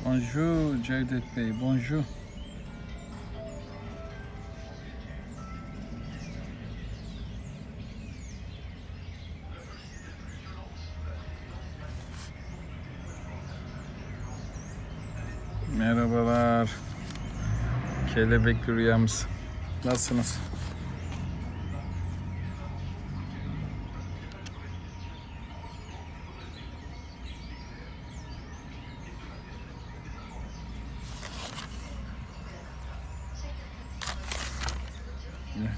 Bonjour Cevdet Bey, bonjour. Merhabalar. Kelebek rüyamız. Nasılsınız? Evet.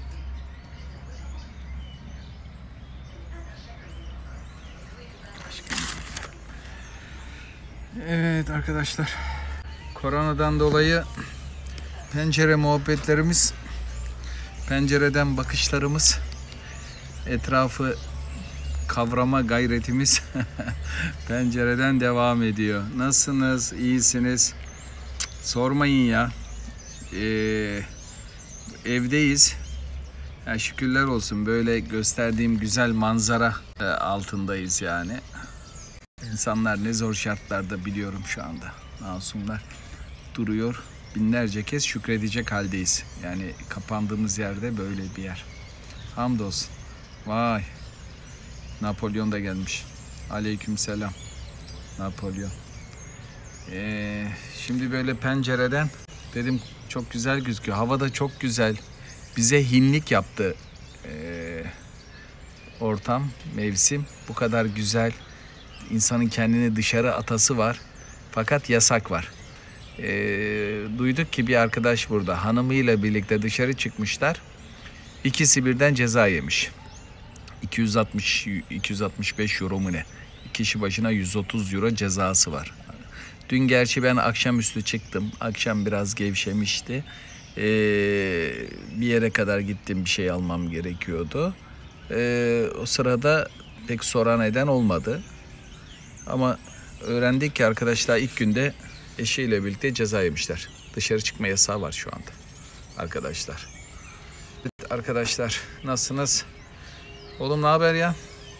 Evet arkadaşlar. Koronadan dolayı pencere muhabbetlerimiz, pencereden bakışlarımız, etrafı kavrama gayretimiz pencereden devam ediyor. Nasılsınız? İyisiniz? Sormayın ya. Evdeyiz. Ya şükürler olsun, böyle gösterdiğim güzel manzara altındayız yani. İnsanlar ne zor şartlarda biliyorum şu anda. Masumlar duruyor. Binlerce kez şükredecek haldeyiz. Yani kapandığımız yerde böyle bir yer. Hamdolsun. Vay. Napolyon da gelmiş. Aleykümselam. Napolyon. Şimdi böyle pencereden dedim, çok güzel gözüküyor. Hava da çok güzel. Bize hinlik yaptı ortam, mevsim. Bu kadar güzel. İnsanın kendini dışarı atası var. Fakat yasak var. Duyduk ki bir arkadaş burada hanımıyla birlikte dışarı çıkmışlar. İkisi birden ceza yemiş. 265 euro mu ne? Kişi başına 130 euro cezası var. Dün gerçi ben akşamüstü çıktım. Akşam biraz gevşemişti. Bir yere kadar gittim, bir şey almam gerekiyordu. O sırada pek soran eden olmadı. Ama öğrendik ki arkadaşlar ilk günde eşiyle birlikte ceza yemişler. Dışarı çıkma yasağı var şu anda arkadaşlar. Evet, arkadaşlar nasılsınız? Oğlum ne haber ya?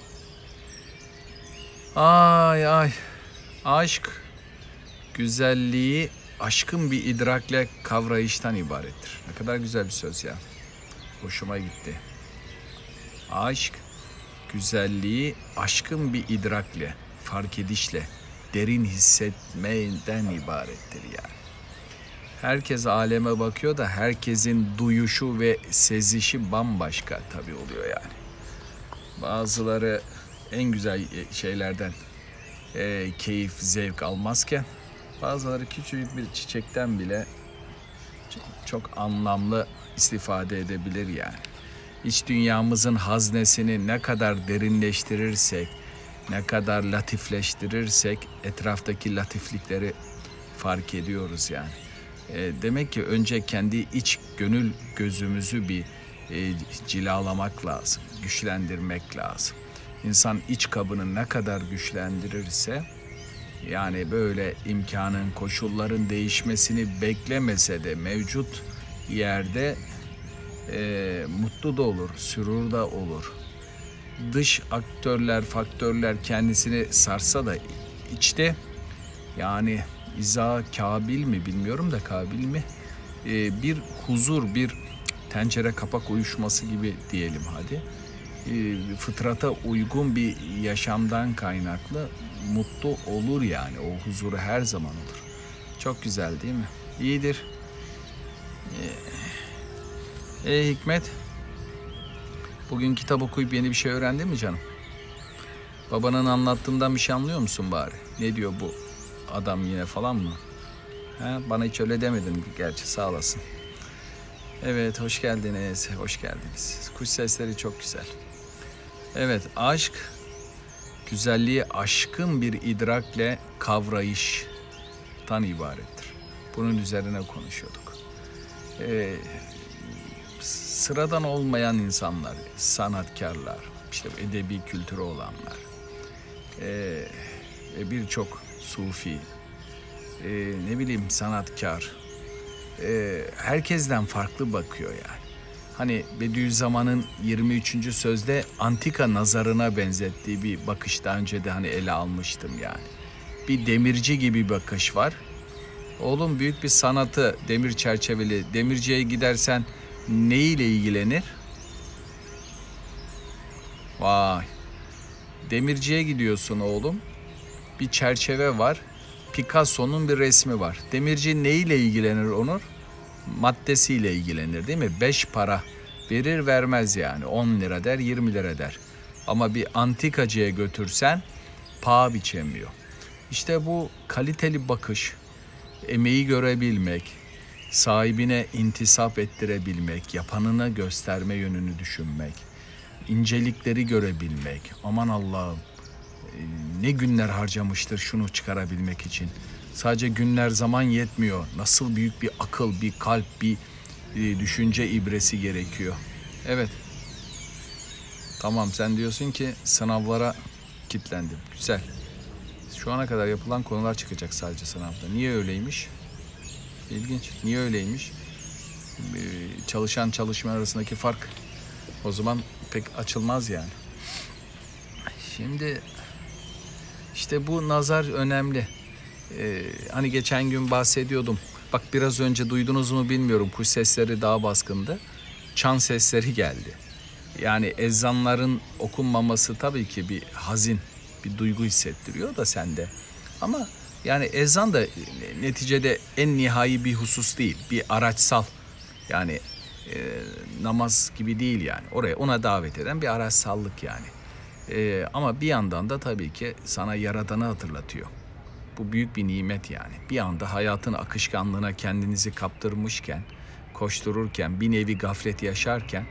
Ay ay. Aşk güzelliği aşkın bir idrakle kavrayıştan ibarettir. Ne kadar güzel bir söz ya. Hoşuma gitti. Aşk güzelliği aşkın bir idrakle, fark edişle, derin hissetmeden ibarettir yani. Herkes aleme bakıyor da herkesin duyuşu ve sezişi bambaşka tabii oluyor yani. Bazıları en güzel şeylerden keyif, zevk almazken bazıları küçücük bir çiçekten bile çok anlamlı istifade edebilir yani. İç dünyamızın haznesini ne kadar derinleştirirsek, ne kadar latifleştirirsek etraftaki latiflikleri fark ediyoruz yani. Demek ki önce kendi iç gönül gözümüzü bir cilalamak lazım, güçlendirmek lazım. İnsan iç kabını ne kadar güçlendirirse, yani böyle imkanın, koşulların değişmesini beklemese de mevcut yerde mutlu da olur, sürur da olur. Dış aktörler, faktörler kendisini sarsa da içte, yani İza Kabil mi bilmiyorum da Kabil mi, bir huzur, bir tencere kapak uyuşması gibi diyelim hadi. Fıtrata uygun bir yaşamdan kaynaklı mutlu olur yani. O huzuru her zaman olur. Çok güzel değil mi? İyidir. Hikmet, bugün kitap okuyup yeni bir şey öğrendin mi canım? Babanın anlattığından bir şey anlıyor musun bari? Ne diyor bu adam yine falan mı? Ha, bana hiç öyle demedin gerçi, sağ olasın. Evet, hoş geldiniz, hoş geldiniz. Kuş sesleri çok güzel. Evet, aşk, güzelliği aşkın bir idrakle kavrayıştan ibarettir. Bunun üzerine konuşuyorduk. Sıradan olmayan insanlar, sanatkarlar, işte edebi kültürü olanlar, birçok sufi, ne bileyim sanatkar, herkesten farklı bakıyor yani. Hani Bediüzzaman'ın 23. sözde antika nazarına benzettiği bir bakış daha önce de hani ele almıştım yani. Bir demirci gibi bir bakış var. Oğlum büyük bir sanatı, demir çerçeveli. Demirciye gidersen neyle ilgilenir? Vay. Demirciye gidiyorsun oğlum. Bir çerçeve var. Picasso'nun bir resmi var. Demirci neyle ilgilenir Onur? Maddesiyle ilgilenir değil mi? 5 para verir vermez yani. 10 lira der, 20 lira der. Ama bir antikacıya götürsen paha biçemiyor. İşte bu kaliteli bakış, emeği görebilmek, sahibine intisap ettirebilmek, yapanına gösterme yönünü düşünmek, incelikleri görebilmek. Aman Allah'ım, ne günler harcamıştır şunu çıkarabilmek için. Sadece günler, zaman yetmiyor. Nasıl büyük bir akıl, bir kalp, bir düşünce ibresi gerekiyor. Evet. Tamam, sen diyorsun ki sınavlara kilitlendim. Güzel. Şu ana kadar yapılan konular çıkacak sadece sınavda. Niye öyleymiş? İlginç. Niye öyleymiş? Çalışan çalışma arasındaki fark o zaman pek açılmaz yani. Şimdi işte bu nazar önemli. Hani geçen gün bahsediyordum. Bak biraz önce duydunuz mu bilmiyorum. Kuş sesleri daha baskındı. Çan sesleri geldi. Yani ezanların okunmaması tabii ki bir hazin, bir duygu hissettiriyor da sende. Ama yani ezan da neticede en nihai bir husus değil. Bir araçsal. Yani namaz gibi değil yani. Ona davet eden bir araçsallık yani. Ama bir yandan da tabii ki sana Yaradan'ı hatırlatıyor. Bu büyük bir nimet yani. Bir anda hayatın akışkanlığına kendinizi kaptırmışken, koştururken, bir nevi gaflet yaşarken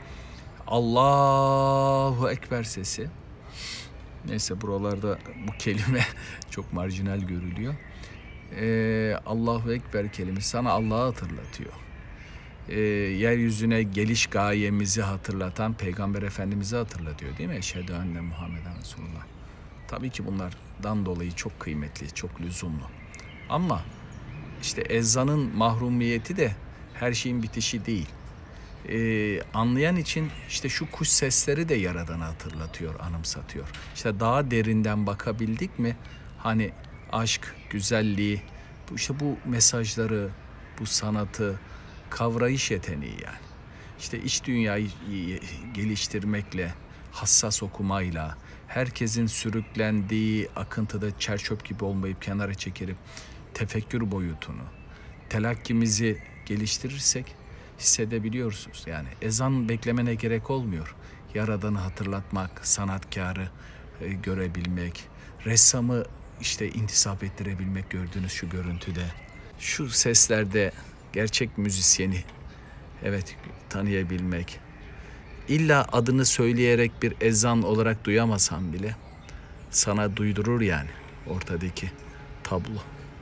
Allahu Ekber sesi. Neyse buralarda bu kelime çok marjinal görülüyor. Allahu Ekber kelimesi sana Allah'ı hatırlatıyor. Yeryüzüne geliş gayemizi hatırlatan Peygamber Efendimiz'i hatırlatıyor değil mi? Eşhedü enne Muhammeden Resulullah. Tabii ki bunlardan dolayı çok kıymetli, çok lüzumlu. Ama işte ezanın mahrumiyeti de her şeyin bitişi değil. Anlayan için işte şu kuş sesleri de Yaradan'ı hatırlatıyor, anımsatıyor. İşte daha derinden bakabildik mi hani aşk, güzelliği, işte bu mesajları, bu sanatı kavrayış yeteneği yani. İşte iç dünyayı geliştirmekle, hassas okumayla, herkesin sürüklendiği akıntıda çerçöp gibi olmayıp kenara çekilip tefekkür boyutunu, telakkimizi geliştirirsek hissedebiliyorsunuz. Yani ezan beklemene gerek olmuyor. Yaradan'ı hatırlatmak, sanatkarı görebilmek, ressamı işte intisap ettirebilmek gördüğünüz şu görüntüde. Şu seslerde gerçek müzisyeni evet tanıyabilmek. İlla adını söyleyerek bir ezan olarak duyamasan bile sana duydurur yani ortadaki tablo.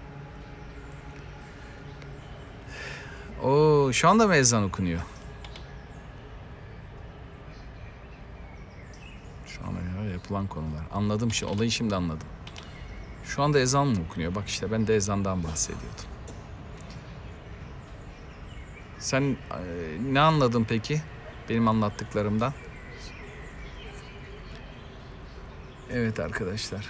Şu anda mı ezan okunuyor? Şu anda yapılan konular. Anladım olayı şimdi anladım. Şu anda ezan mı okunuyor? Bak işte ben de ezandan bahsediyordum. Sen ne anladın peki benim anlattıklarımdan? Evet arkadaşlar.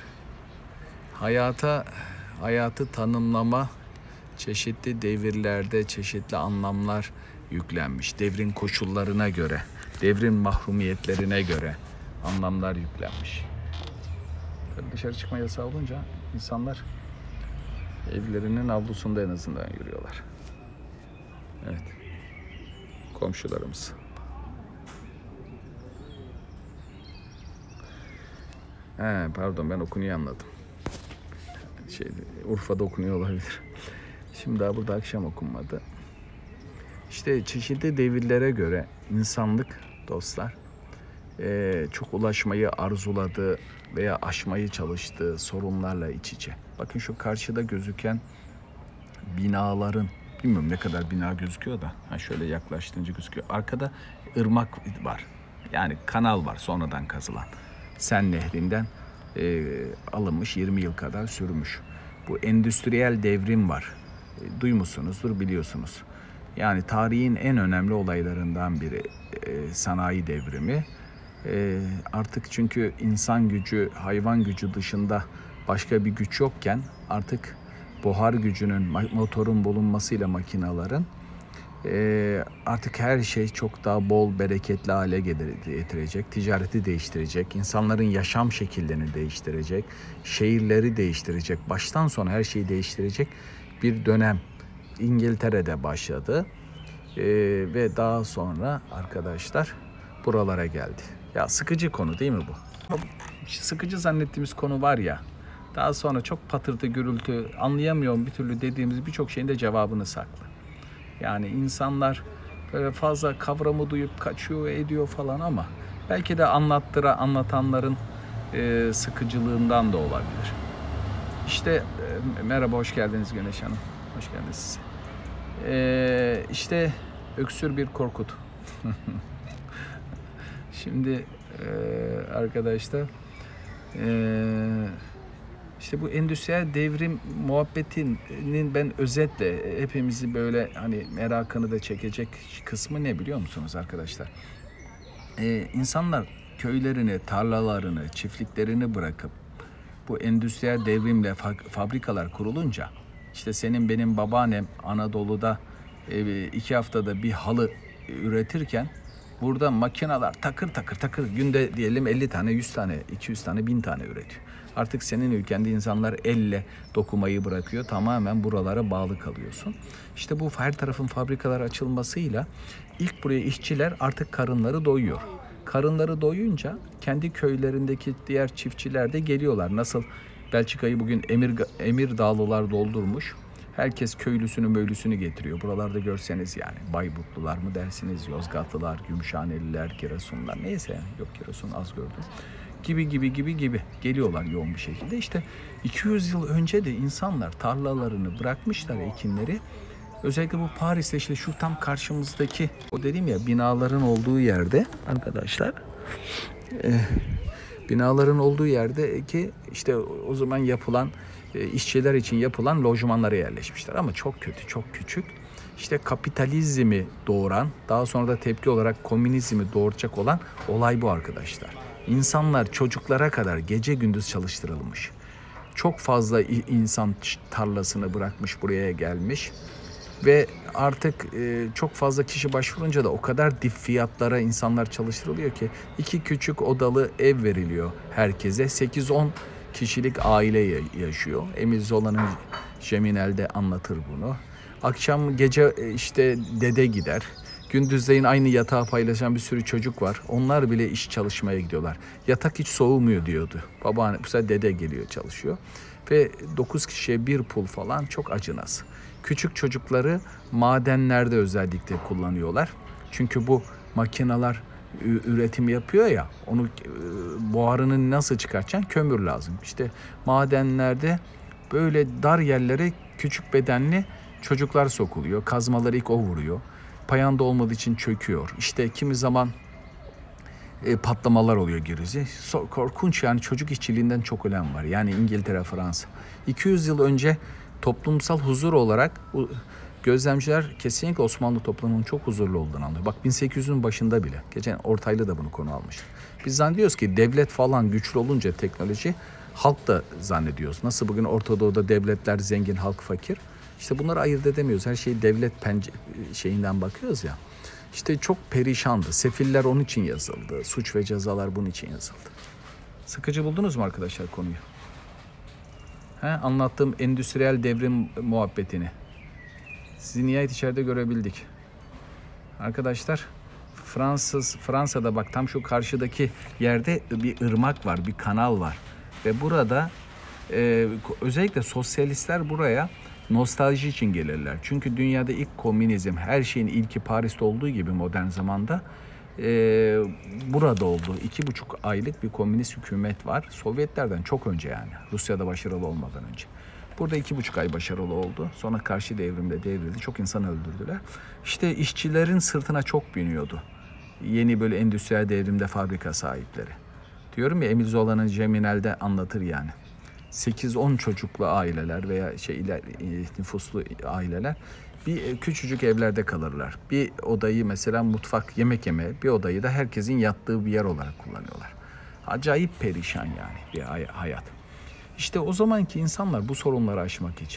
Hayatı tanımlama çeşitli devirlerde çeşitli anlamlar yüklenmiş. Devrin koşullarına göre, devrin mahrumiyetlerine göre anlamlar yüklenmiş. Tabii dışarı çıkma yasağı olunca insanlar evlerinin avlusunda en azından yürüyorlar. Evet. Komşularımız. Pardon ben okunuyor anladım. Urfa'da okunuyor olabilir. Şimdi daha burada akşam okunmadı. İşte çeşitli devirlere göre insanlık dostlar çok ulaşmayı arzuladığı veya aşmayı çalıştığı sorunlarla iç içe. Bakın şu karşıda gözüken binaların, bilmiyorum ne kadar bina gözüküyor da şöyle yaklaştığınca gözüküyor. Arkada ırmak var. Yani kanal var sonradan kazılan. Sen Nehri'nden alınmış 20 yıl kadar sürmüş. Bu endüstriyel devrim var. Duymuşsunuzdur, biliyorsunuz. Yani tarihin en önemli olaylarından biri sanayi devrimi. Artık çünkü insan gücü, hayvan gücü dışında başka bir güç yokken artık buhar gücünün, motorun bulunmasıyla makinaların artık her şey çok daha bol, bereketli hale getirecek, ticareti değiştirecek, insanların yaşam şekillerini değiştirecek, şehirleri değiştirecek, baştan sona her şeyi değiştirecek bir dönem İngiltere'de başladı. Ve daha sonra arkadaşlar buralara geldi. Ya sıkıcı konu değil mi bu? Sıkıcı zannettiğimiz konu var ya, daha sonra çok patırtı gürültü, anlayamıyorum bir türlü dediğimiz birçok şeyin de cevabını saklı. Yani insanlar böyle fazla kavramı duyup kaçıyor ediyor falan ama belki de anlatanların sıkıcılığından da olabilir. İşte merhaba, hoş geldiniz Güneş Hanım. Hoş geldiniz size. İşte öksür bir Korkut. Şimdi arkadaşlar işte bu endüstriyel devrim muhabbetinin ben özetle hepimizi böyle hani merakını da çekecek kısmı ne biliyor musunuz arkadaşlar? İnsanlar köylerini, tarlalarını, çiftliklerini bırakıp bu endüstriyel devrimle fabrikalar kurulunca işte senin benim babaannem Anadolu'da 2 haftada bir halı üretirken burada makineler takır takır günde diyelim 50 tane, 100 tane, 200 tane, 1000 tane üretiyor. Artık senin ülkende insanlar elle dokumayı bırakıyor. Tamamen buralara bağlı kalıyorsun. İşte bu her tarafın fabrikalar açılmasıyla ilk buraya işçiler artık karınları doyuyor. Karınları doyunca kendi köylerindeki diğer çiftçiler de geliyorlar. Nasıl Belçika'yı bugün Emir Dağlılar doldurmuş. Herkes köylüsünü möylüsünü getiriyor. Buralarda görseniz yani Bayburtlular mı dersiniz, Yozgatlılar, Gümüşhaneliler, Giresunlar neyse yani. Yok, Giresun az gördüm. Gibi geliyorlar yoğun bir şekilde. İşte 200 yıl önce de insanlar tarlalarını bırakmışlar, ekinleri. Özellikle bu Paris'te işte şu tam karşımızdaki o dediğim ya binaların olduğu yerde arkadaşlar binaların olduğu yerde ki işte o zaman yapılan işçiler için yapılan lojmanlara yerleşmişler ama çok kötü, çok küçük. İşte kapitalizmi doğuran, daha sonra da tepki olarak komünizmi doğuracak olan olay bu arkadaşlar. İnsanlar çocuklara kadar gece gündüz çalıştırılmış. Çok fazla insan tarlasını bırakmış, buraya gelmiş. Ve artık çok fazla kişi başvurunca da o kadar dip fiyatlara insanlar çalıştırılıyor ki 2 küçük odalı ev veriliyor herkese. 8-10 kişilik aile yaşıyor. Emil Zola'nın Geminel'de anlatır bunu. Akşam gece işte dede gider. Gündüzleyin aynı yatağı paylaşan bir sürü çocuk var. Onlar bile iş çalışmaya gidiyorlar. Yatak hiç soğumuyor diyordu. Babaanne, bu sefer dede geliyor çalışıyor. Ve 9 kişiye bir pul falan, çok acınası. Küçük çocukları madenlerde özellikle kullanıyorlar. Çünkü bu makineler üretim yapıyor ya, onu buharını nasıl çıkartacaksın? Kömür lazım. İşte madenlerde böyle dar yerlere küçük bedenli çocuklar sokuluyor. Kazmaları ilk o vuruyor. Payanda olmadığı için çöküyor. İşte kimi zaman patlamalar oluyor gerizi. Korkunç yani, çocuk işçiliğinden çok ölen var. Yani İngiltere, Fransa. 200 yıl önce toplumsal huzur olarak gözlemciler kesinlikle Osmanlı toplumunun çok huzurlu olduğunu anlıyor. Bak 1800'ün başında bile. Geçen Ortaylı da bunu konu almıştı. Biz zannediyoruz ki devlet falan güçlü olunca teknoloji, halk da zannediyoruz. Nasıl bugün Orta Doğu'da devletler zengin, halk fakir. İşte bunları ayırt edemiyoruz. Her şeyi devlet şeyinden bakıyoruz ya. İşte çok perişandı. Sefiller onun için yazıldı. Suç ve cezalar bunun için yazıldı. Sıkıcı buldunuz mu arkadaşlar konuyu? Anlattığım endüstriyel devrim muhabbetini. Sizi nihayet içeride görebildik. Arkadaşlar Fransa'da bak tam şu karşıdaki yerde bir ırmak var, bir kanal var. Ve burada özellikle sosyalistler buraya nostalji için gelirler. Çünkü dünyada ilk komünizm, her şeyin ilki Paris'te olduğu gibi modern zamanda burada oldu. 2,5 aylık bir komünist hükümet var. Sovyetlerden çok önce yani. Rusya'da başarılı olmadan önce. Burada 2,5 ay başarılı oldu. Sonra karşı devrimde devrildi. Çok insan öldürdüler. İşte işçilerin sırtına çok biniyordu. Yeni böyle endüstriyel devrimde fabrika sahipleri. Diyorum ya, Emil Zola'nın Geminel'de anlatır yani. 8-10 çocuklu aileler veya nüfuslu aileler bir küçücük evlerde kalırlar. Bir odayı mesela mutfak, yemek yeme, bir odayı da herkesin yattığı bir yer olarak kullanıyorlar. Acayip perişan yani bir hayat. İşte o zamanki insanlar bu sorunları aşmak için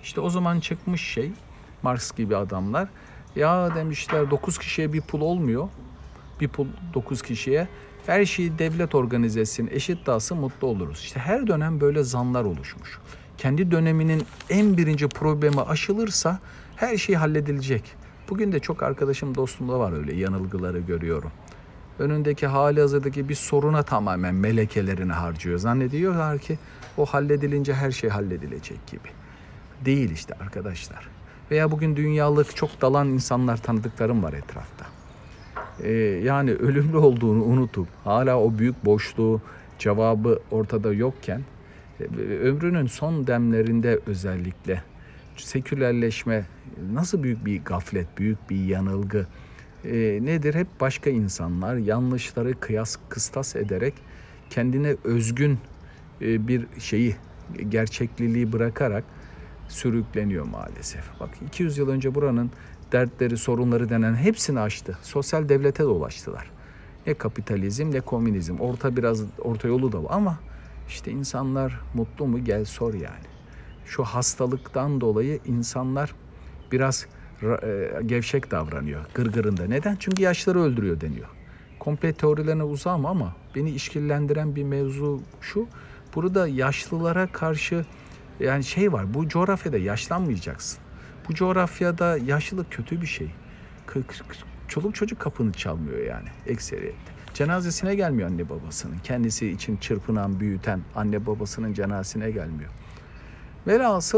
İşte o zaman çıkmış Marx gibi adamlar. Ya demişler 9 kişiye bir pul olmuyor. Bir pul 9 kişiye. Her şeyi devlet organize etsin, eşit dağılsın, mutlu oluruz. İşte her dönem böyle zanlar oluşmuş. Kendi döneminin en birinci problemi aşılırsa her şey halledilecek. Bugün de çok arkadaşım, dostum da var öyle yanılgıları görüyorum. Önündeki hali hazırdaki bir soruna tamamen melekelerini harcıyor. Zannediyorlar ki o halledilince her şey halledilecek gibi. Değil işte arkadaşlar. Veya bugün dünyalık çok dalan insanlar, tanıdıklarım var etrafta. Yani ölümlü olduğunu unutup hala o büyük boşluğu, cevabı ortada yokken ömrünün son demlerinde özellikle sekülerleşme nasıl büyük bir gaflet, büyük bir yanılgı. Nedir? Hep başka insanlar yanlışları kıstas ederek kendine özgün bir gerçekliliği bırakarak sürükleniyor maalesef. Bak 200 yıl önce buranın dertleri, sorunları denen hepsini aştı. Sosyal devlete dolaştılar. Ne kapitalizm ne komünizm. Orta yolu da var ama işte insanlar mutlu mu gel sor yani. Şu hastalıktan dolayı insanlar biraz gevşek davranıyor gırgırında. Neden? Çünkü yaşları öldürüyor deniyor. Komple teorilerine uzağım ama beni işkillendiren bir mevzu şu. Burada yaşlılara karşı yani var. Bu coğrafyada yaşlanmayacaksın. Bu coğrafyada yaşlılık kötü bir şey. Çoluk çocuk kapını çalmıyor yani ekseriyette. Cenazesine gelmiyor anne babasının. Kendisi için çırpınan, büyüten anne babasının cenazesine gelmiyor. Velhasıl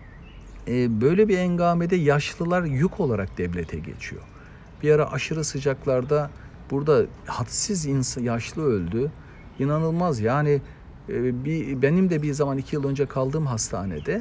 böyle bir engamede yaşlılar yük olarak devlete geçiyor. Bir ara aşırı sıcaklarda burada hadsiz yaşlı öldü. İnanılmaz yani benim de bir zaman 2 yıl önce kaldığım hastanede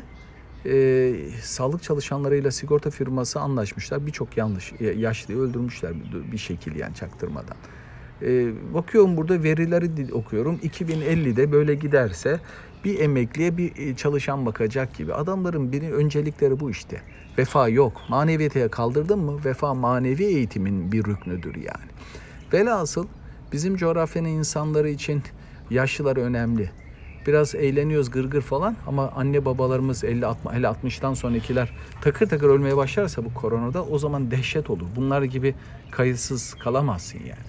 sağlık çalışanlarıyla sigorta firması anlaşmışlar. Birçok yaşlıyı öldürmüşler bir şekilde yani çaktırmadan. Bakıyorum burada verileri okuyorum. 2050'de böyle giderse bir emekliye bir çalışan bakacak gibi. Adamların öncelikleri bu işte. Vefa yok. Maneviyete kaldırdın mı? Vefa manevi eğitimin bir rüknüdür yani. Velhasıl bizim coğrafyanın insanları için yaşlılar önemli. Biraz eğleniyoruz gırgır falan ama anne babalarımız 50-60'tan sonrakiler takır takır ölmeye başlarsa bu koronada o zaman dehşet olur. Bunlar gibi kayıtsız kalamazsın yani.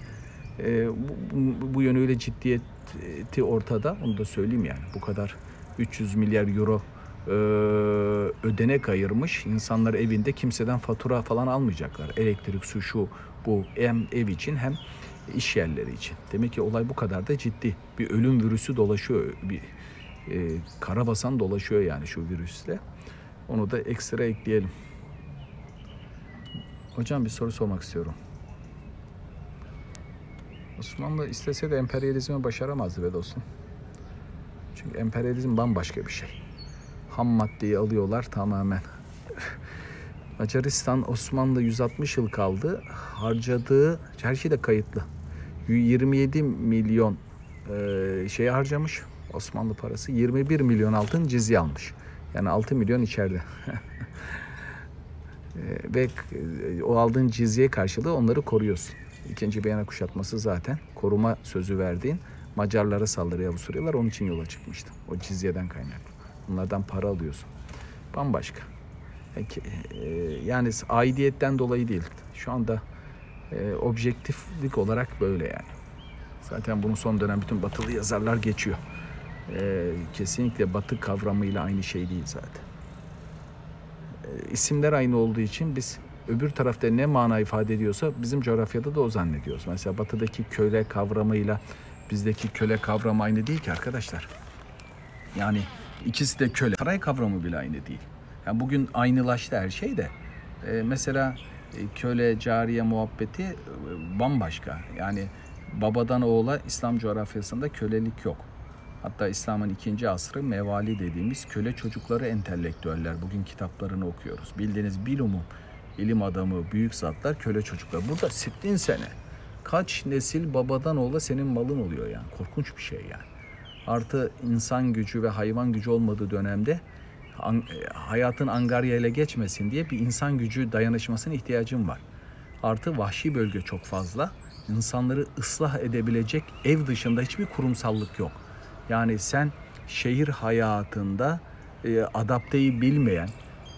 Bu yönüyle ciddiyeti ortada. Onu da söyleyeyim yani. Bu kadar 300 milyar euro ödenek ayırmış. İnsanlar evinde kimseden fatura falan almayacaklar. Elektrik, su, şu, bu hem ev için hem iş yerleri için. Demek ki olay bu kadar da ciddi. Bir ölüm virüsü dolaşıyor. Bir karabasan dolaşıyor yani şu virüsle. Onu da ekstra ekleyelim. Hocam bir soru sormak istiyorum. Osmanlı istese de emperyalizmi başaramazdı be dostum. Çünkü emperyalizm bambaşka bir şey. Ham maddeyi alıyorlar tamamen. Macaristan Osmanlı 160 yıl kaldı. Harcadığı her şey de kayıtlı. 27 milyon harcamış Osmanlı parası. 21 milyon altın cizye almış. Yani 6 milyon içeride. Ve o aldığın cizye karşılığı onları koruyorsun. İkinci Viyana kuşatması zaten koruma sözü verdiğin Macarlara saldırıya Avusturyalılar onun için yola çıkmıştı. O cizyeden kaynaklı. Bunlardan para alıyorsun. Bambaşka. Yani aidiyetten dolayı değil. Şu anda objektiflik olarak böyle yani. Zaten bunu son dönem bütün batılı yazarlar geçiyor. Kesinlikle batı kavramıyla aynı şey değil zaten. İsimler aynı olduğu için biz öbür tarafta ne mana ifade ediyorsa bizim coğrafyada da o zannediyoruz. Mesela batıdaki köle kavramıyla bizdeki köle kavramı aynı değil ki arkadaşlar. Yani ikisi de köle. Saray kavramı bile aynı değil. Yani bugün aynılaştı her şey de. Mesela köle, cariye muhabbeti bambaşka. Yani babadan oğula İslam coğrafyasında kölelik yok. Hatta İslam'ın 2. asrı mevali dediğimiz köle çocukları entelektüeller. Bugün kitaplarını okuyoruz. Bildiğiniz bilumum, ilim adamı, büyük zatlar köle çocuklar. Burada 60 sene. Kaç nesil babadan oğula senin malın oluyor yani. Korkunç bir şey yani. Artı insan gücü ve hayvan gücü olmadığı dönemde hayatın angarya ile geçmesin diye bir insan gücü dayanışmasına ihtiyacım var. Artı vahşi bölge çok fazla. İnsanları ıslah edebilecek ev dışında hiçbir kurumsallık yok. Yani sen şehir hayatında adapteyi bilmeyen,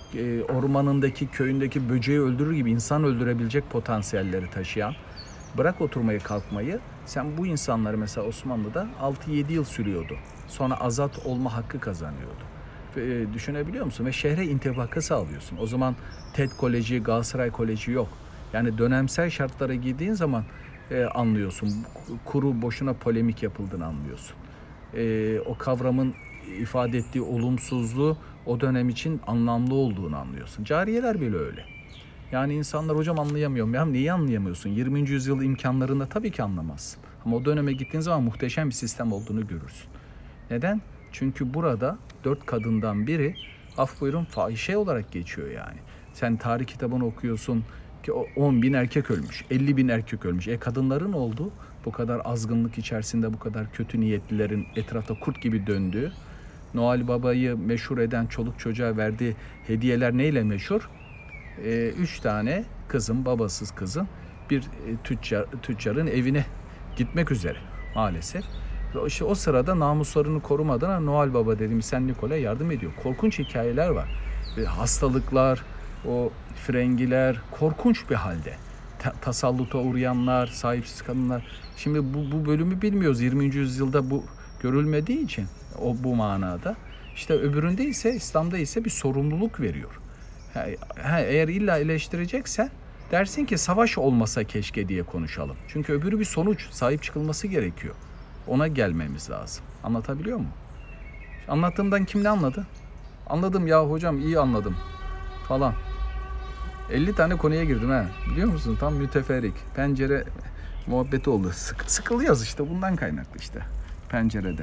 ormanındaki, köyündeki böceği öldürür gibi insan öldürebilecek potansiyelleri taşıyan, bırak oturmayı kalkmayı, sen bu insanları mesela Osmanlı'da 6-7 yıl sürüyordu. Sonra azat olma hakkı kazanıyordu. Düşünebiliyor musun? Ve şehre intibakı sağlıyorsun. O zaman TED Koleji, Galatasaray Koleji yok. Yani dönemsel şartlara girdiğin zaman anlıyorsun. Kuru boşuna polemik yapıldığını anlıyorsun. O kavramın ifade ettiği olumsuzluğu o dönem için anlamlı olduğunu anlıyorsun. Cariyeler bile öyle. Yani insanlar hocam anlayamıyorum. Ya neyi anlayamıyorsun? 20. yüzyıl imkanlarında tabii ki anlamazsın. Ama o döneme gittiğin zaman muhteşem bir sistem olduğunu görürsün. Neden? Çünkü burada 4 kadından biri af buyurun fahişe olarak geçiyor yani. Sen tarih kitabını okuyorsun ki 10 bin erkek ölmüş, 50 bin erkek ölmüş. Kadınların olduğu bu kadar azgınlık içerisinde bu kadar kötü niyetlilerin etrafta kurt gibi döndüğü, Noel Baba'yı meşhur eden çoluk çocuğa verdiği hediyeler neyle meşhur? 3 tane kızın, babasız kızın bir tüccarın evine gitmek üzere maalesef. Ve işte o sırada namuslarını korumadan Noel Baba dediğimiz Saint Nicolas yardım ediyor. Korkunç hikayeler var. Ve hastalıklar, o frengiler korkunç bir halde. Tasalluta uğrayanlar, sahipsiz kadınlar. Şimdi bu bölümü bilmiyoruz. 20. yüzyılda bu görülmediği için bu manada. İşte öbüründe ise, İslam'da ise bir sorumluluk veriyor. Eğer illa eleştireceksen dersin ki savaş olmasa keşke diye konuşalım. Çünkü öbürü bir sonuç, sahip çıkılması gerekiyor. Ona gelmemiz lazım. Anlatabiliyor muyum? Anlattığımdan kim ne anladı? Anladım ya hocam, iyi anladım falan. 50 tane konuya girdim ha. Biliyor musun? Tam müteferrik. Pencere muhabbeti oldu. Sıkılıyoruz işte, bundan kaynaklı işte. Pencerede.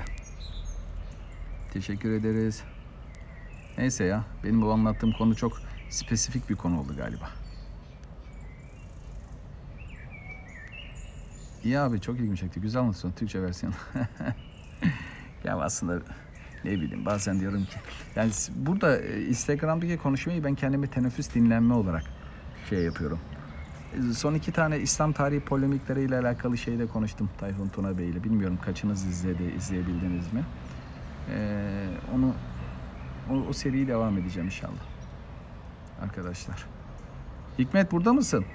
Teşekkür ederiz. Neyse ya, benim bu anlattığım konu çok spesifik bir konu oldu galiba. İyi abi, çok ilgimi çekti. Güzel anlatıyorsun, Türkçe versiyon. Ya aslında ne bileyim, bazen diyorum ki yani burada Instagram'daki konuşmayı ben kendime teneffüs dinlenme olarak yapıyorum. Son 2 tane İslam tarihi polemikleriyle alakalı şeyde konuştum Tayfun Tuna Bey ile. Bilmiyorum kaçınız izleyebildiniz mi? O seriyi devam edeceğim inşallah. Arkadaşlar. Hikmet burada mısın?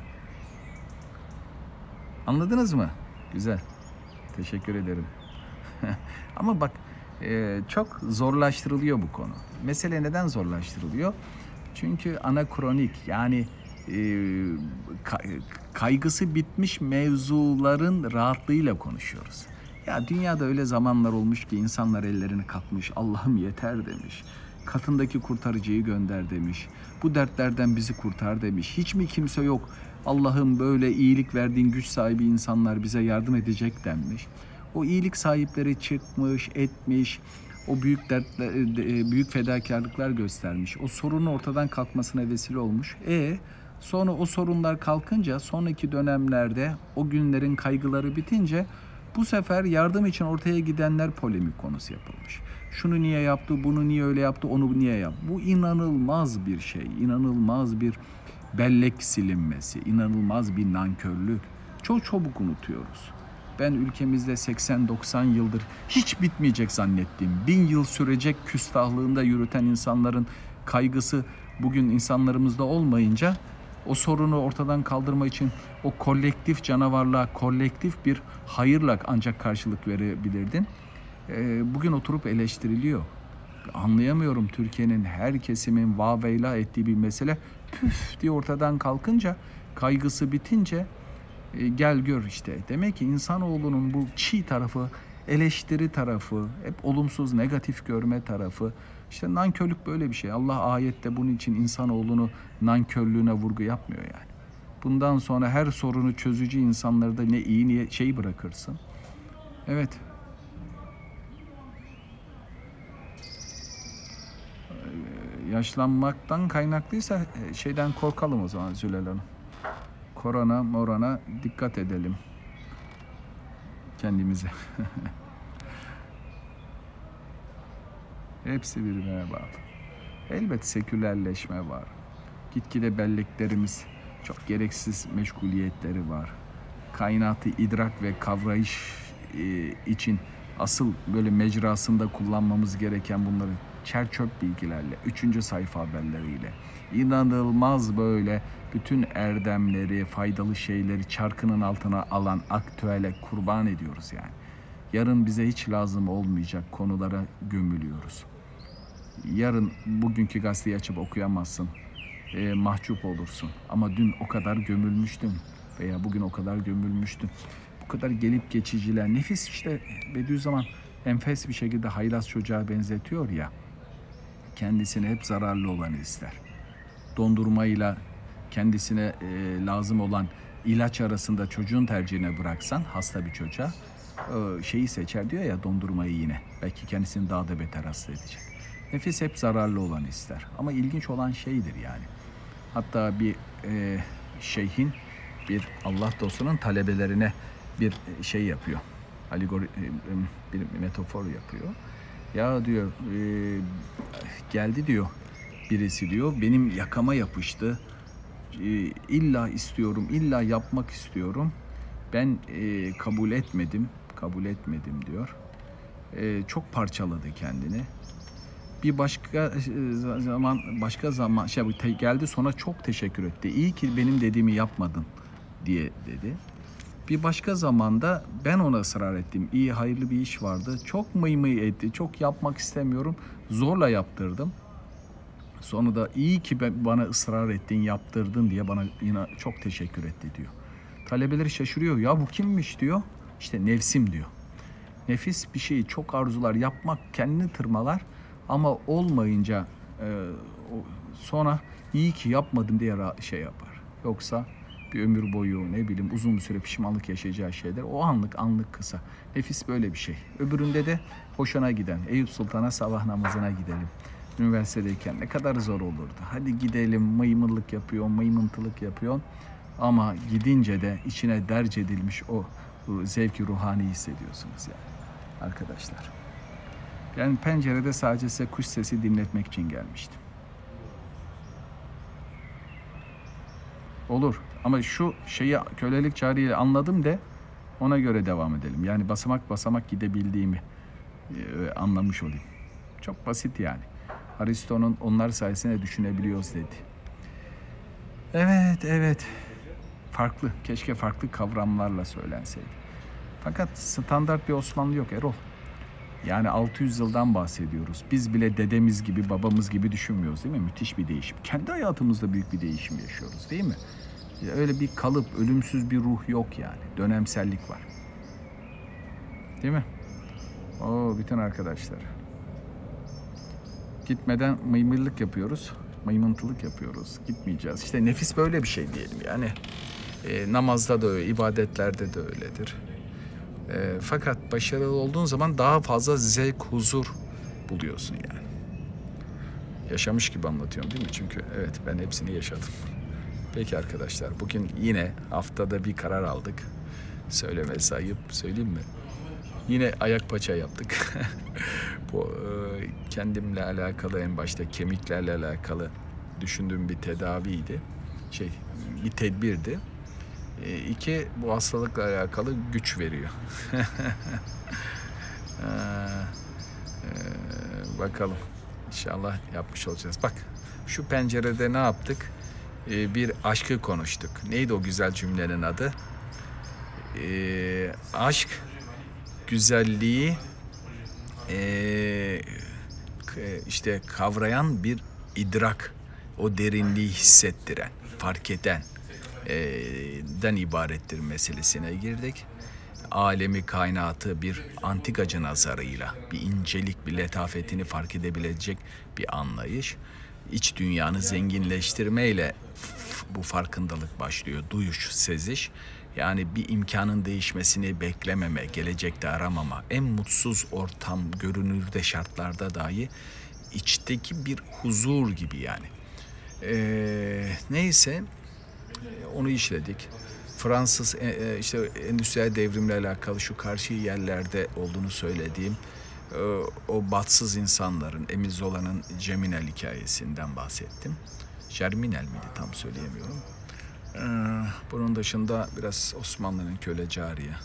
Anladınız mı? Güzel. Teşekkür ederim. Ama bak çok zorlaştırılıyor bu konu. Mesele neden zorlaştırılıyor? Çünkü anakronik, yani kaygısı bitmiş mevzuların rahatlığıyla konuşuyoruz. Ya dünyada öyle zamanlar olmuş ki insanlar ellerini kalkmış, Allah'ım yeter demiş. Katındaki kurtarıcıyı gönder demiş. Bu dertlerden bizi kurtar demiş. Hiç mi kimse yok? Allah'ım böyle iyilik verdiğin güç sahibi insanlar bize yardım edecek denmiş. O iyilik sahipleri çıkmış, etmiş. O büyük fedakarlıklar göstermiş. O sorunun ortadan kalkmasına vesile olmuş. Sonra o sorunlar kalkınca, sonraki dönemlerde o günlerin kaygıları bitince bu sefer yardım için ortaya gidenler polemik konusu yapılmış. Şunu niye yaptı, bunu niye öyle yaptı, onu niye yaptı? Bu inanılmaz bir şey, inanılmaz bir bellek silinmesi, inanılmaz bir nankörlük. Çok çabuk unutuyoruz. Ben ülkemizde 80-90 yıldır hiç bitmeyecek zannettiğim, 1000 yıl sürecek küstahlığında yürüten insanların kaygısı bugün insanlarımızda olmayınca o sorunu ortadan kaldırma için o kolektif canavarlığa, kolektif bir hayırla ancak karşılık verebilirdin. Bugün oturup eleştiriliyor. Anlayamıyorum, Türkiye'nin her kesimin vaveyla ettiği bir mesele püf diye ortadan kalkınca, kaygısı bitince gel gör işte. Demek ki insanoğlunun bu çiğ tarafı, eleştiri tarafı, hep olumsuz, negatif görme tarafı. İşte nankörlük böyle bir şey. Allah ayette bunun için insanoğlunu nankörlüğüne vurgu yapmıyor yani. Bundan sonra her sorunu çözücü insanları da ne iyi niye bırakırsın. Evet. Yaşlanmaktan kaynaklıysa şeyden korkalım o zaman Zülal Hanım. Korona, morona dikkat edelim kendimize. Hepsi birbirine bağlı. Elbet sekülerleşme var. Gitgide belleklerimiz çok gereksiz meşguliyetleri var. Kainatı idrak ve kavrayış için asıl böyle mecrasında kullanmamız gereken bunları çerçöp bilgilerle, 3. sayfa haberleriyle, inanılmaz böyle bütün erdemleri, faydalı şeyleri çarkının altına alan aktüele kurban ediyoruz yani. Yarın bize hiç lazım olmayacak konulara gömülüyoruz. Yarın bugünkü gazeteyi açıp okuyamazsın. Mahcup olursun. Ama dün o kadar gömülmüştün veya bugün o kadar gömülmüştün. Bu kadar gelip geçiciler. Nefis işte Bediüzzaman enfes bir şekilde haylaz çocuğa benzetiyor ya. Kendisine hep zararlı olanı ister. Dondurmayla kendisine lazım olan ilaç arasında çocuğun tercihine bıraksan hasta bir çocuğa şeyi seçer diyor ya, dondurmayı yine. Belki kendisini daha da beter hasta edecek. Nefis hep zararlı olanı ister. Ama ilginç olan şeydir yani. Hatta bir şeyhin, bir Allah dostunun talebelerine bir şey yapıyor. Alegori, bir metafor yapıyor. Ya diyor, geldi diyor birisi diyor, benim yakama yapıştı. İlla istiyorum, illa yapmak istiyorum. Ben kabul etmedim diyor. Çok parçaladı kendini. Bir başka zaman geldi sonra çok teşekkür etti. İyi ki benim dediğimi yapmadın diye dedi. Bir başka zamanda ben ona ısrar ettim. İyi, hayırlı bir iş vardı. Çok mıy etti. Çok yapmak istemiyorum. Zorla yaptırdım. Sonra da iyi ki bana ısrar ettin, yaptırdın diye bana yine çok teşekkür etti diyor. Talebeleri şaşırıyor. Ya bu kimmiş diyor. İşte nefsim diyor. Nefis bir şeyi çok arzular, yapmak kendini tırmalar ama olmayınca sonra iyi ki yapmadım diye şey yapar. Yoksa bir ömür boyu ne bileyim uzun bir süre pişmanlık yaşayacağı şeyler o anlık kısa. Nefis böyle bir şey. Öbüründe de hoşuna giden Eyüp Sultan'a sabah namazına gidelim. Üniversitedeyken ne kadar zor olurdu. Hadi gidelim, mıymıllık yapıyorsun, mıymıntılık yapıyorsun. Ama gidince de içine derc edilmiş o zevki ruhani hissediyorsunuz yani arkadaşlar. Ben pencerede sadece size kuş sesi dinletmek için gelmiştim. Olur ama şu şeyi kölelik çağrıyla anladım de ona göre devam edelim. Yani basamak gidebildiğimi anlamış olayım. Çok basit yani. Aristo'nun onlar sayesinde düşünebiliyoruz dedi. Evet. Farklı. Keşke farklı kavramlarla söylenseydi. Fakat standart bir Osmanlı yok Erol. Yani 600 yıldan bahsediyoruz. Biz bile dedemiz gibi, babamız gibi düşünmüyoruz değil mi? Müthiş bir değişim. Kendi hayatımızda büyük bir değişim yaşıyoruz değil mi? Öyle bir kalıp, ölümsüz bir ruh yok yani. Dönemsellik var. Değil mi? Bütün arkadaşlar. Gitmeden mıymırlık yapıyoruz. Mıymıntılık yapıyoruz. Gitmeyeceğiz. İşte nefis böyle bir şey diyelim yani. Namazda da öyle, ibadetlerde de öyledir. Fakat başarılı olduğun zaman daha fazla zevk, huzur buluyorsun yani. Yaşamış gibi anlatıyorum değil mi? Çünkü evet ben hepsini yaşadım. Peki arkadaşlar bugün yine haftada bir karar aldık. Söylemesi ayıp, söyleyeyim mi? Yine ayak paça yaptık. Bu kendimle alakalı en başta kemiklerle alakalı düşündüğüm bir tedaviydi. Bir tedbirdi. 2 bu hastalıkla alakalı güç veriyor. Bakalım. İnşallah yapmış olacağız. Bak şu pencerede ne yaptık? Bir aşkı konuştuk. Neydi o güzel cümlenin adı? Aşk güzelliği işte kavrayan bir idrak, o derinliği hissettiren, fark eden den ibarettir meselesine girdik. Alemi kainatı bir antikacı nazarıyla, bir incelik, bir letafetini fark edebilecek bir anlayış. İç dünyanı zenginleştirmeyle bu farkındalık başlıyor, duyuş, seziş. Yani bir imkanın değişmesini beklememe, gelecekte aramama, en mutsuz ortam, görünürde şartlarda dahi içteki bir huzur gibi yani. Neyse onu işledik. Fransız işte endüstriyel devrimle alakalı şu karşı yerlerde olduğunu söylediğim o bahtsız insanların, Emile Zola'nın Geminal hikayesinden bahsettim. Germinal miydi tam söyleyemiyorum. Bunun dışında biraz Osmanlı'nın köle cariye.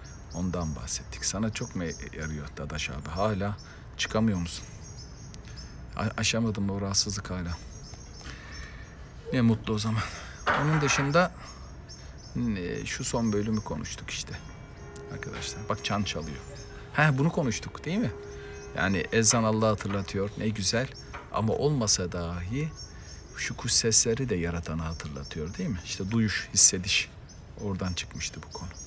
Ondan bahsettik. Sana çok mu yarıyor Dadaş abi? Hala çıkamıyor musun? Aşamadım o rahatsızlık hala. Ne mutlu o zaman. Onun dışında şu son bölümü konuştuk işte. Arkadaşlar bak çan çalıyor. Bunu konuştuk değil mi? Yani ezan Allah'ı hatırlatıyor. Ne güzel. Ama olmasa dahi şu kuş sesleri de yaratanı hatırlatıyor değil mi? İşte duyuş, hissediş. Oradan çıkmıştı bu konu.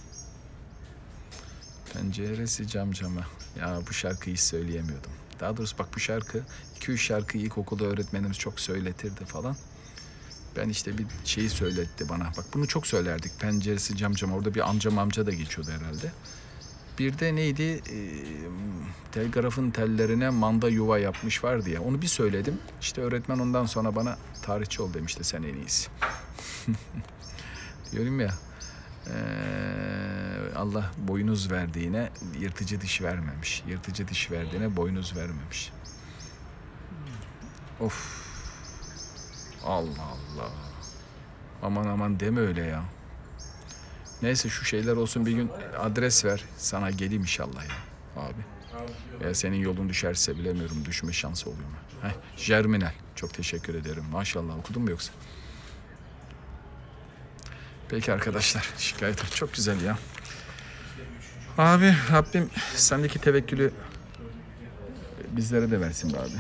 Penceresi cam cama. Ya bu şarkıyı hiç söyleyemiyordum. Daha doğrusu bak bu şarkı 2-3 şarkıyı ilkokulda öğretmenimiz çok söyletirdi falan. Ben işte bir şeyi söyletti bana. Bak bunu çok söylerdik. Penceresi cam cama. Orada bir amca da geçiyordu herhalde. Bir de neydi? Telgrafın tellerine manda yuva yapmış vardı ya. Onu bir söyledim. İşte öğretmen ondan sonra bana tarihçi ol demişti, sen en iyisi. Diyorum ya. Allah boynuz verdiğine yırtıcı diş vermemiş. Yırtıcı diş verdiğine boynuz vermemiş. Of. Allah Allah. Aman aman deme öyle ya. Neyse şu şeyler olsun, bir gün adres ver. Sana geleyim inşallah ya abi. Veya senin yolun düşerse bilemiyorum. Düşme şansı oluyor mu? Germinal. Çok teşekkür ederim. Maşallah okudun mu yoksa? Peki arkadaşlar. Şikayet çok güzel ya. Abi Rabbim sendeki tevekkülü bizlere de versin be abi.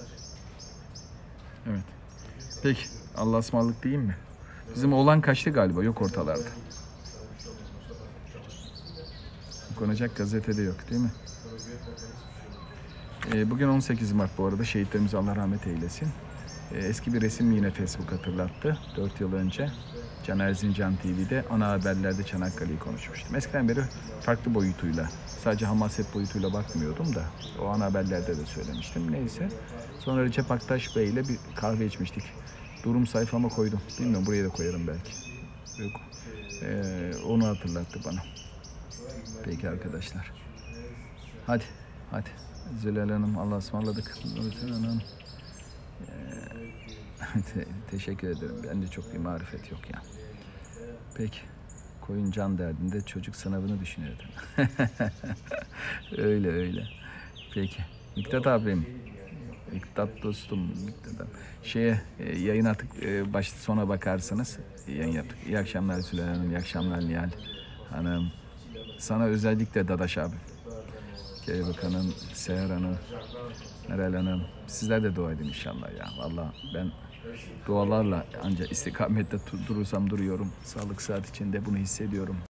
Evet. Peki. Allah'a ısmarladık diyeyim mi? Bizim oğlan kaçtı galiba. Yok ortalarda. Konacak gazetede yok değil mi? Bugün 18 Mart bu arada. Şehitlerimize Allah rahmet eylesin. Eski bir resim yine Facebook hatırlattı. 4 yıl önce Can Erzincan TV'de ana haberlerde Çanakkale'yi konuşmuştum. Eskiden beri farklı boyutuyla, sadece hamaset boyutuyla bakmıyordum da o ana haberlerde de söylemiştim. Neyse. Sonra Recep Aktaş Bey ile bir kahve içmiştik. Durum sayfama koydum. Bilmiyorum, buraya da koyarım belki. Yok. Onu hatırlattı bana. Peki arkadaşlar. Hadi. Zülal Hanım Allah'a ısmarladık. Zülal Hanım. Teşekkür ederim. Bende çok bir marifet yok ya. Peki. Koyun can derdinde, çocuk sınavını düşünüyordu. Öyle. Peki. Miktat abim. Miktat dostum. Miktat abi. Yayın artık sona bakarsınız. Yayın yaptık. İyi akşamlar Zülal Hanım. İyi akşamlar Nihal Hanım. Sana özellikle Dadaş abi. Kelebek Hanım, Seher Hanım, Meral Hanım. Sizler de dua edin inşallah ya. Vallahi ben dualarla ancak istikamette durursam duruyorum. Sağlık saat içinde bunu hissediyorum.